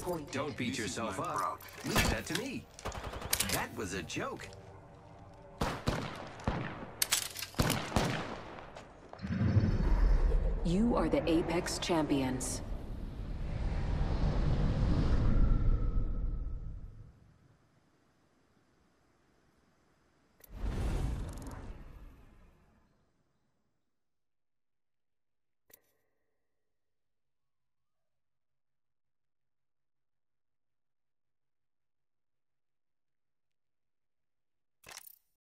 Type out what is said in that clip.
point. Don't beat yourself up. Leave that to me. That was a joke. You are the Apex Champions.